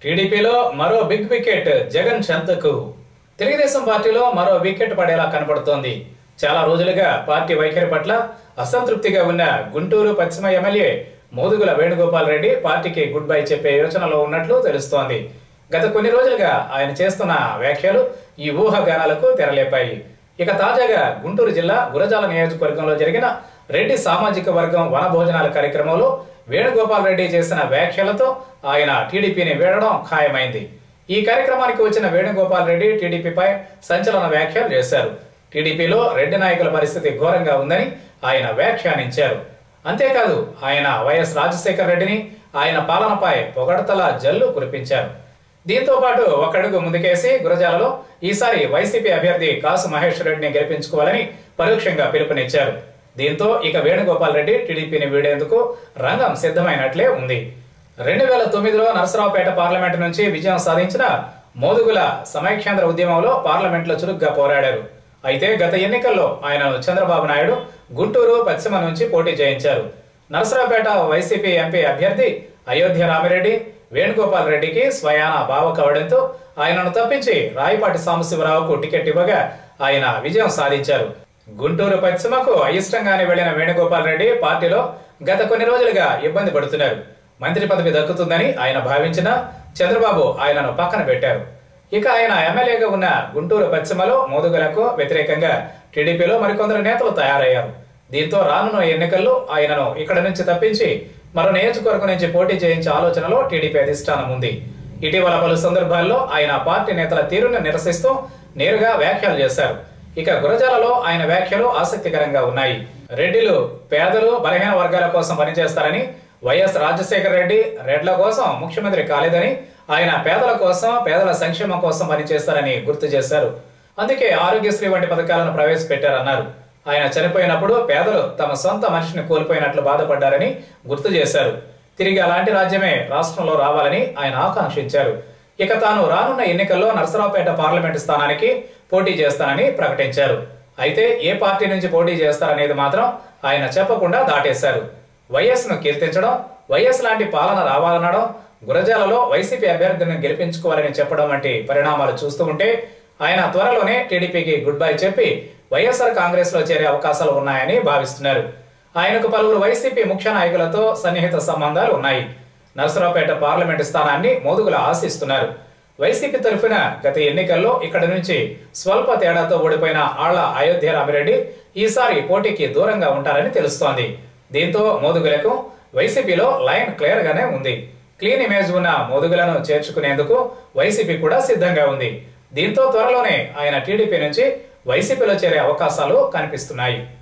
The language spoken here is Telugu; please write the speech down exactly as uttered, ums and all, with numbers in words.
టీడీపీలో మరో బిగ్ వికెట్ జగన్ చంతకు. తెలుగుదేశం పార్టీలో మరో వికెట్ పడేలా కనపడుతోంది. చాలా రోజులుగా పార్టీ వైఖరి పట్ల అసంతృప్తిగా ఉన్న గుంటూరు పశ్చిమ ఎమ్మెల్యే మోదుగుల వేణుగోపాల్ రెడ్డి పార్టీకి గుడ్ బై చెప్పే యోచనలో ఉన్నట్లు తెలుస్తోంది. గత కొన్ని రోజులుగా ఆయన చేస్తున్న వ్యాఖ్యలు ఈ ఊహాగానాలకు తెరలేపాయి. ఇక తాజాగా గుంటూరు జిల్లా గురజాల నియోజకవర్గంలో జరిగిన రెడ్డి సామాజిక వర్గం వనభోజనాల కార్యక్రమంలో వేణుగోపాల్ రెడ్డి చేసిన వ్యాఖ్యలతో ఆయన టీడీపీని వీడడం ఖాయమైంది. ఈ కార్యక్రమానికి వచ్చిన వేణుగోపాల్ రెడ్డి టీడీపీపై సంచలన వ్యాఖ్యలు చేశారు. టీడీపీలో రెడ్డి నాయకుల పరిస్థితి ఘోరంగా ఉందని ఆయన వ్యాఖ్యానించారు. అంతేకాదు ఆయన వైఎస్ రాజశేఖర రెడ్డిని ఆయన పాలనపై పొగడతల జల్లు కురిపించారు. దీంతో పాటు ఒక్కడుగు ముందుకేసి గురజాలలో ఈసారి వైసీపీ అభ్యర్థి కాసు మహేష్ రెడ్డిని గెలిపించుకోవాలని పరోక్షంగా పిలుపునిచ్చారు. దీంతో ఇక వేణుగోపాల్ రెడ్డి టీడీపీని వీడేందుకు రంగం సిద్ధమైనట్లే ఉంది. రెండు వేల తొమ్మిదిలో నరసరావుపేట పార్లమెంటు నుంచి విజయం సాధించిన మోదుగుల సమైఖ్యాంధ్ర ఉద్యమంలో పార్లమెంట్లో చురుగ్గా పోరాడారు. అయితే గత ఎన్నికల్లో ఆయనను చంద్రబాబు నాయుడు గుంటూరు పశ్చిమ నుంచి పోటీ చేయించారు. నరసరావుపేట వైసీపీ ఎంపీ అభ్యర్థి అయోధ్య రామిరెడ్డి వేణుగోపాల్ రెడ్డికి స్వయాన బావ కావడంతో ఆయనను తప్పించి రాయపాటి సాంబశివరావుకు టికెట్ ఇవ్వగా ఆయన విజయం సాధించారు. గుంటూరు పశ్చిమకు అయిష్టంగానే వెళ్లిన వేణుగోపాల్ రెడ్డి పార్టీలో గత కొన్ని రోజులుగా ఇబ్బంది పడుతున్నారు. మంత్రి పదవి దక్కుతుందని ఆయన భావించినా చంద్రబాబు ఆయనను పక్కన పెట్టారు. ఇక ఆయన ఎమ్మెల్యేగా ఉన్న గుంటూరు పశ్చిమలో మోదుగులకు వ్యతిరేకంగా టీడీపీలో మరికొందరు నేతలు తయారయ్యారు. దీంతో రానున్న ఎన్నికల్లో ఆయనను ఇక్కడ నుంచి తప్పించి మరో నియోజకవర్గం నుంచి పోటీ చేయించే ఆలోచనలో టీడీపీ అధిష్టానం ఉంది. ఇటీవల పలు సందర్భాల్లో ఆయన పార్టీ నేతల తీరును నిరసిస్తూ నేరుగా వ్యాఖ్యలు చేశారు. ఇక గురజాలలో ఆయన వ్యాఖ్యలు ఆసక్తికరంగా ఉన్నాయి. రెడ్డిలు పేదలు బలహీన వర్గాల కోసం పనిచేస్తారని, వైఎస్ రాజశేఖర రెడ్డి రెడ్ల కోసం ముఖ్యమంత్రి కాలేదని, ఆయన పేదల కోసం పేదల సంక్షేమం కోసం పనిచేస్తారని గుర్తు చేశారు. అందుకే ఆరోగ్యశ్రీ వంటి పథకాలను ప్రవేశపెట్టారన్నారు. ఆయన చనిపోయినప్పుడు పేదలు తమ సొంత మనిషిని కోల్పోయినట్లు బాధపడ్డారని గుర్తు చేశారు. తిరిగి అలాంటి రాజ్యమే రాష్ట్రంలో రావాలని ఆయన ఆకాంక్షించారు. ఇక తాను రానున్న ఎన్నికల్లో నరసరావుపేట పార్లమెంటు స్థానానికి పోటీ చేస్తానని ప్రకటించారు. అయితే ఏ పార్టీ నుంచి పోటీ చేస్తారనేది మాత్రం ఆయన చెప్పకుండా దాటేశారు. వైఎస్ ను కీర్తించడం, వైఎస్ లాంటి పాలన రావాలనడం, గురజాలలో వైసీపీ అభ్యర్థిని గెలిపించుకోవాలని చెప్పడం వంటి పరిణామాలు చూస్తూ ఉంటే ఆయన త్వరలోనే టీడీపీకి గుడ్ బై చెప్పి వైఎస్ఆర్ కాంగ్రెస్ లో చేరే అవకాశాలు ఉన్నాయని భావిస్తున్నారు. ఆయనకు పలువురు వైసీపీ ముఖ్య నాయకులతో సన్నిహిత సంబంధాలు ఉన్నాయి. నరసరావుపేట పార్లమెంటు స్థానాన్ని మోదుగుల ఆశిస్తున్నారు. వైసీపీ తరఫున గత ఎన్నికల్లో ఇక్కడ నుంచి స్వల్ప తేడాతో ఓడిపోయిన ఆళ్ల అయోధ్య రామిరెడ్డి ఈసారి పోటీకి దూరంగా ఉంటారని తెలుస్తోంది. దీంతో మోదుగులకు వైసీపీలో లైన్ క్లియర్ గానే ఉంది. క్లీన్ ఇమేజ్ ఉన్న మోదుగులను చేర్చుకునేందుకు వైసీపీ కూడా సిద్ధంగా ఉంది. దీంతో త్వరలోనే ఆయన టీడీపీ నుంచి వైసీపీలో చేరే అవకాశాలు కనిపిస్తున్నాయి.